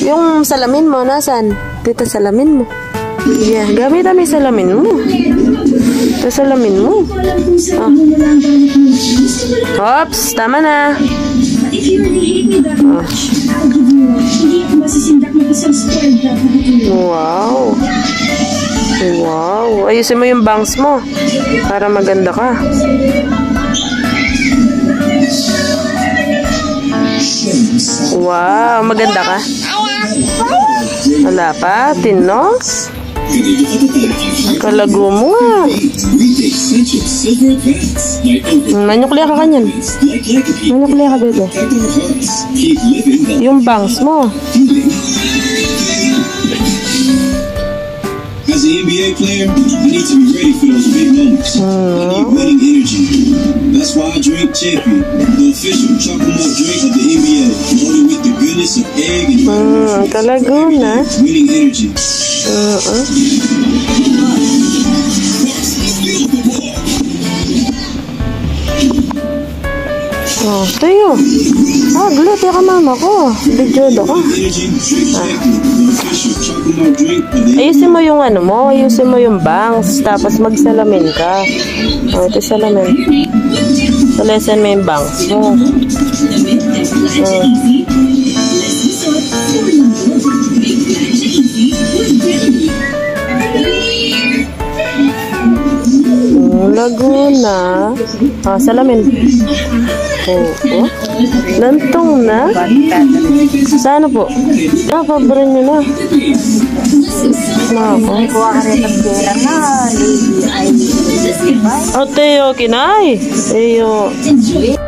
Yung salamin mo, nasan? Dito salamin mo. Yeah, gamit ang salamin mo. Ito salamin mo. Oh. Oops, tama na. Oh. Wow. Wow. Ayusin mo yung bangs mo para maganda ka. Wow, maganda ka. Wala pa, tinos. Kalago mo nga. Manyukliya ka kanyan. Manyukliya ka dito. Yung bangs mo. As an NBA player, I need to be ready for those big moments. I need winning energy. That's why I drink Champion, the official chocolate milk drink of the NBA. Loaded with the goodness of egg and Kalago na. winning energy. Oh, tayo. Glit ka mama ko. Bidyodo ka. Ayusin mo yung ano mo. Ayusin mo yung bangs. Tapos magsalamin ka. Oh, ito salamin. Salamin mo yung bangs mo. Laguna. Salamin. Oo. Lantong na. Sana po. Paborin nyo na. Kuha ka rin ng pera na. Lady ay... Teo, kinay. Teo.